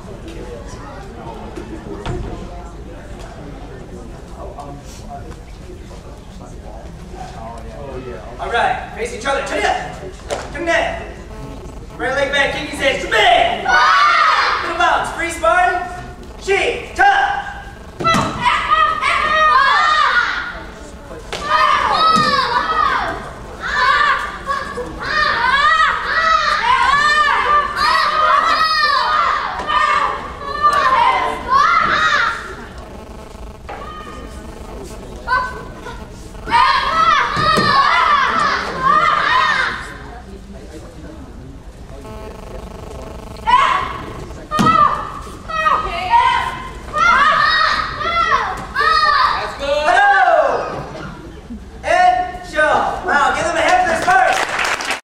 All right, face each other. Turn it up. Right leg back, kick his head.